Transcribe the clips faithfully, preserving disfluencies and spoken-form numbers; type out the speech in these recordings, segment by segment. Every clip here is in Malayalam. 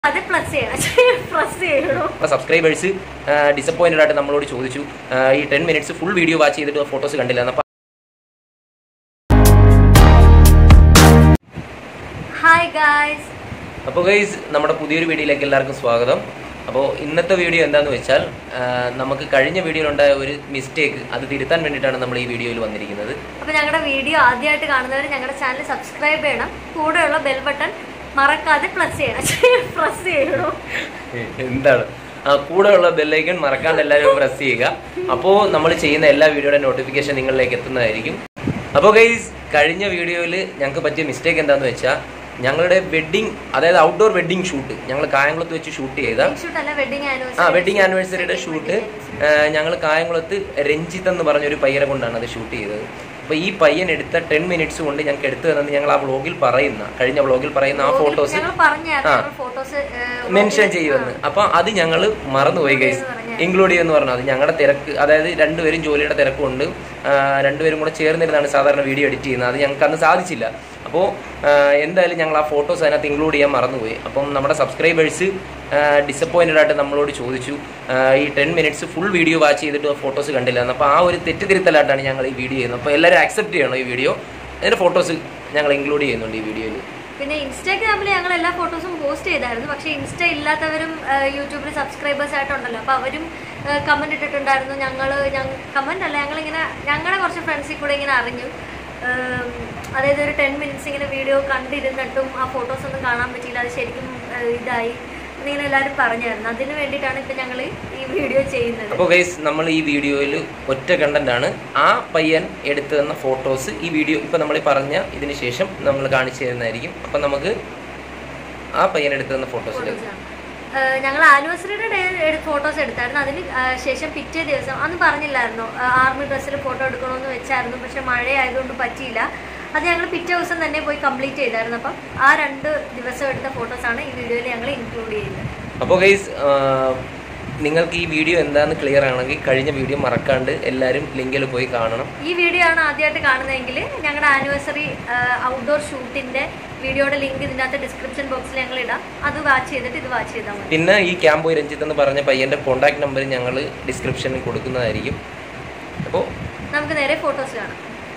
Subscribers uh, disappointed at the Namlodi Chodu. Uh, ten minutes full video watch either photos and Hi guys. Apo guys, namada pudhiyoru video like ellarkkum swagatham. Appo innathe video endaanu vechal namakku kazhinja video il undaya oru mistake adu thiruthan vendittaan nammal ee video il vandirikkunnathu. Appo ഞങ്ങളുടെ വീഡിയോ ആദ്യമായിട്ട് കാണുന്നവർ ഞങ്ങളുടെ ചാനൽ സബ്സ്ക്രൈബ് ചെയ്യണം. കൂടെയുള്ള ബെൽ ബട്ടൺ മറക്കാതെ പ്രസ് ചെയ്യണം. പ്രസ് ചെയ്യണം. എന്താണ്? ആ കൂടെയുള്ള ബെൽ ഐക്കൺ മറക്കാതെ എല്ലാവരും പ്രസ് ചെയ്യുക. അപ്പോൾ നമ്മൾ ചെയ്യുന്ന എല്ലാ വീഡിയോയുടെ നോട്ടിഫിക്കേഷൻ നിങ്ങളിലേക്ക് എത്തുന്നതായിരിക്കും. അപ്പോൾ ഗൈസ്, കഴിഞ്ഞ വീഡിയോയിൽ ഞങ്ങൾക്ക് പറ്റിയ മിസ്റ്റേക്ക് എന്താണെന്ന് വെച്ചാൽ ഞങ്ങളുടെ വെഡിങ്, അതായത് ഔട്ട്ഡോർ വെഡിങ് ഷൂട്ട് ഞങ്ങൾ കായംകുളത്ത് വെച്ച് ഷൂട്ട് ചെയ്ത ആ വെഡിങ് ആനിവേഴ്സറിയുടെ ഷൂട്ട് ഞങ്ങൾ കായംകുളത്ത് രഞ്ജിത്ത് എന്ന് പറഞ്ഞൊരു പയ്യനെ കൊണ്ടാണ് അത് ഷൂട്ട് ചെയ്തത്. അപ്പോൾ ഈ പയ്യൻ എടുത്ത ടെൻ മിനിറ്റ്സ് കൊണ്ട് ഞങ്ങൾക്ക് എടുത്തു തന്നത് ഞങ്ങൾ ആ വ്ളോഗിൽ പറയുന്ന കഴിഞ്ഞ വ്ളോഗിൽ പറയുന്ന ആ ഫോട്ടോസ് ആ മെൻഷൻ ചെയ്യുമെന്ന്. അപ്പം അത് ഞങ്ങൾ മറന്നുപോയി ഗൈസ്, ഇൻക്ലൂഡ് ചെയ്യുമെന്ന് പറഞ്ഞു. അത് ഞങ്ങളുടെ തിരക്ക്, അതായത് രണ്ടുപേരും ജോലിയുടെ തിരക്കുണ്ട്, രണ്ടുപേരും കൂടെ ചേർന്നിരുന്നാണ് സാധാരണ വീഡിയോ എഡിറ്റ് ചെയ്യുന്നത്. അത് ഞങ്ങൾക്ക് അന്ന് സാധിച്ചില്ല. അപ്പോൾ എന്തായാലും ഞങ്ങൾ ആ ഫോട്ടോസ് അതിനകത്ത് ഇൻക്ലൂഡ് ചെയ്യാൻ മറന്നുപോയി. അപ്പം നമ്മുടെ സബ്സ്ക്രൈബേഴ്സ് ഡിസപ്പോയിൻറ്റഡ് ആയിട്ട് നമ്മളോട് ചോദിച്ചു ഈ ten minutes full video watch ചെയ്തിട്ട് ഫോട്ടോസ് കണ്ടില്ല എന്ന്. അപ്പോൾ ആ ഒരു തെറ്റിദ്ധരുത്തലായിട്ടാണ് ഞങ്ങൾ ഈ വീഡിയോ ചെയ്യുന്നത്. അപ്പോൾ എല്ലാവരും അക്സെപ്റ്റ് ചെയ്യണം ഈ വീഡിയോ. അതിൻ്റെ ഫോട്ടോസ് ഞങ്ങൾ ഇൻക്ലൂഡ് ചെയ്യുന്നുണ്ട് ഈ വീഡിയോയിൽ. പിന്നെ ഇൻസ്റ്റാഗ്രാമിൽ ഞങ്ങൾ എല്ലാ ഫോട്ടോസും പോസ്റ്റ് ചെയ്തായിരുന്നു. പക്ഷേ ഇൻസ്റ്റ ഇല്ലാത്തവരും യൂട്യൂബിൽ സബ്സ്ക്രൈബേഴ്സ് ആയിട്ടുണ്ടല്ലോ, അപ്പോൾ അവരും കമൻറ്റ് ഇട്ടിട്ടുണ്ടായിരുന്നു. ഞങ്ങൾ കമൻറ്റ് അല്ല, ഞങ്ങളിങ്ങനെ ഞങ്ങളുടെ കുറച്ച് ഫ്രണ്ട്സിൽ കൂടെ ഇങ്ങനെ അറിഞ്ഞു, അതായത് ഒരു ടെൻ മിനിറ്റ്സ് ഇങ്ങനെ വീഡിയോ കണ്ടിരുന്നിട്ടും ആ ഫോട്ടോസ് ഒന്നും കാണാൻ പറ്റിയില്ല, അത് ശരിക്കും ഇതായി എന്നിങ്ങനെ എല്ലാവരും പറഞ്ഞായിരുന്നു. അതിന് വേണ്ടിയിട്ടാണ് ഇപ്പം ഞങ്ങൾ ഈ വീഡിയോ ചെയ്യുന്നത്. അപ്പോൾ ഗൈസ്, നമ്മൾ ഈ വീഡിയോയിൽ ഒറ്റ കണ്ടന്റ് ആണ്. ആ പയ്യൻ എടുത്തു തന്ന ഫോട്ടോസ് ഈ വീഡിയോ ഇപ്പം നമ്മൾ പറഞ്ഞ ഇതിന് ശേഷം നമ്മൾ കാണിച്ചു തരുന്നതായിരിക്കും. അപ്പം നമുക്ക് ആ പയ്യൻ എടുത്തു തന്ന ഫോട്ടോസിലേക്ക് ഞങ്ങൾ ആനിവേഴ്സറിയുടെ ഡേ ഫോട്ടോസ് എടുത്തായിരുന്നു. അതിന് ശേഷം പിറ്റേ ദിവസം അന്ന് പറഞ്ഞില്ലായിരുന്നു ആർമി ഡ്രസ്സിൽ ഫോട്ടോ എടുക്കണമെന്ന് വെച്ചായിരുന്നു, പക്ഷെ മഴയായതുകൊണ്ട് പറ്റിയില്ല. അത് ഞങ്ങൾ പിറ്റേ ദിവസം തന്നെ പോയി കംപ്ലീറ്റ് ചെയ്തായിരുന്നു. അപ്പം ആ രണ്ട് ദിവസം എടുത്ത ഫോട്ടോസാണ് ഈ വീഡിയോയിൽ ഞങ്ങൾ ഇൻക്ലൂഡ് ചെയ്യുന്നത്. അപ്പോൾ ഗൈസ്, നിങ്ങൾക്ക് ഈ വീഡിയോ എന്താണെന്ന് ക്ലിയർ ആണെങ്കിൽ കഴിഞ്ഞ വീഡിയോ മറക്കാണ്ട് എല്ലാവരും ലിങ്കിൽ പോയി കാണണം. ഈ വീഡിയോ ആണ് ആദ്യമായിട്ട് കാണുന്നതെങ്കിൽ ഞങ്ങളുടെ ആനിവേഴ്സറി ഔട്ട്ഡോർ ഷൂട്ടിന്റെ വീഡിയോയുടെ ലിങ്ക് ഇതിൻ്റെ അകത്ത് ഡിസ്ക്രിപ്ഷൻ ബോക്സിൽ ഞങ്ങൾ ഇടാം. അത് വാച്ച് ചെയ്തിട്ട് ഇത് വാച്ച് ചെയ്താൽ മതി. പിന്നെ ഈ camboyrenjith എന്ന് പറഞ്ഞ പയ്യന്റെ കോൺടാക്ട് നമ്പർ ഞങ്ങൾ ഡിസ്ക്രിപ്ഷനിൽ കൊടുക്കുന്നതായിരിക്കും. അപ്പോൾ നമുക്ക് നേരെ ഫോട്ടോസ് കാണാം.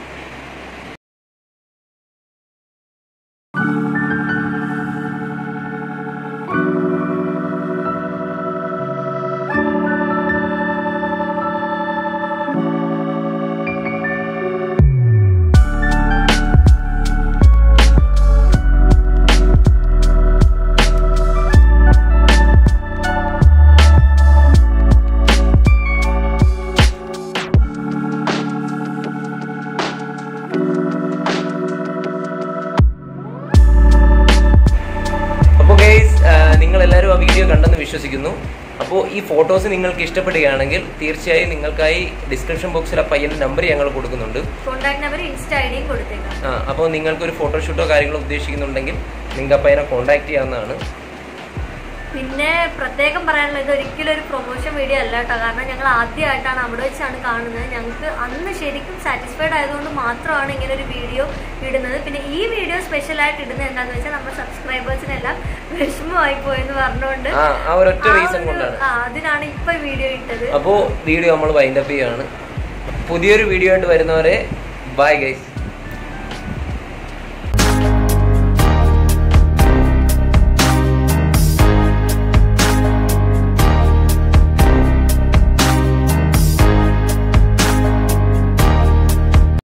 നിങ്ങളെല്ലാവരും ആ വീഡിയോ കണ്ടെന്ന് വിശ്വസിക്കുന്നു. അപ്പോൾ ഈ ഫോട്ടോസ് നിങ്ങൾക്ക് ഇഷ്ടപ്പെടുകയാണെങ്കിൽ തീർച്ചയായും നിങ്ങൾക്കായി ഡിസ്ക്രിപ്ഷൻ ബോക്സിൽ ആ പയ്യൻ്റെ നമ്പർ ഞങ്ങൾ കൊടുക്കുന്നുണ്ട്. ആ അപ്പോൾ നിങ്ങൾക്കൊരു ഫോട്ടോഷൂട്ടോ കാര്യങ്ങളോ ഉദ്ദേശിക്കുന്നുണ്ടെങ്കിൽ നിങ്ങൾക്ക് ആ പയ്യനെ കോൺടാക്ട് ചെയ്യാവുന്നതാണ്. പിന്നെ പ്രത്യേകം പറയാനുള്ളത്, ഇത് ഒരിക്കലും ഒരു പ്രൊമോഷൻ വീഡിയോ അല്ല കേട്ടോ. കാരണം ഞങ്ങൾ ആദ്യമായിട്ടാണ് അവിടെ വെച്ചാണ് കാണുന്നത്. ഞങ്ങൾക്ക് അന്ന് ശരിക്കും സാറ്റിസ്ഫൈഡ് ആയതുകൊണ്ട് മാത്രമാണ് ഇങ്ങനെ ഒരു വീഡിയോ ഇടുന്നത്. പിന്നെ ഈ വീഡിയോ സ്പെഷ്യലായിട്ട് ഇടുന്നത് എന്താണെന്ന് വെച്ചാൽ നമ്മുടെ സബ്സ്ക്രൈബേഴ്സിനെല്ലാം വിഷമമായി പോയെന്ന് പറഞ്ഞുകൊണ്ട് അതിനാണ് ഇപ്പൊ വീഡിയോ ഇട്ടത്. അപ്പോൾ വീഡിയോ നമ്മൾ വൈൻഡപ്പ് ചെയ്യാണ്. പുതിയൊരു വീഡിയോ ആയിട്ട് വരുന്നവരെ ബൈ ഗൈസ്.